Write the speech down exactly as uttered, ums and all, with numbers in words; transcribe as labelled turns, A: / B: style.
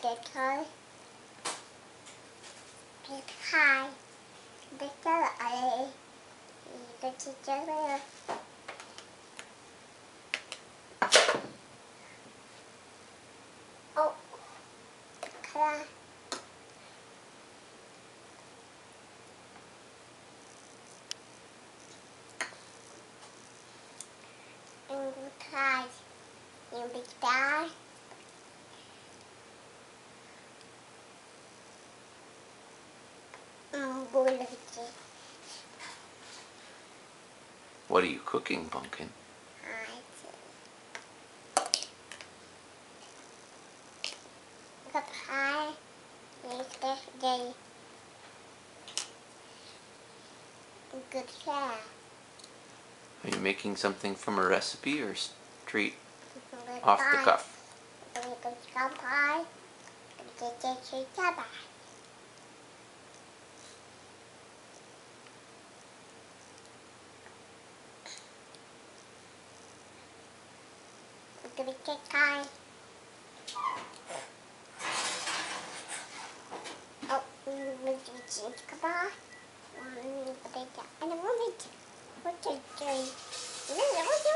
A: được thôi. Biết hai. Biết chơi ở đây. Thì tôi chỉ chơi với ơi. Ô. Ra. Em cũng thay. Em biết đá. Um,
B: What are you cooking, Pumpkin?
A: Gặp hai. Yesterday. Good job.
B: Are you making something from a recipe or straight off the cuff?
A: Cái cái cay. Ồ, mình chỉ chỉ cái đó. Mình bây giờ anh muốn mình. What did you?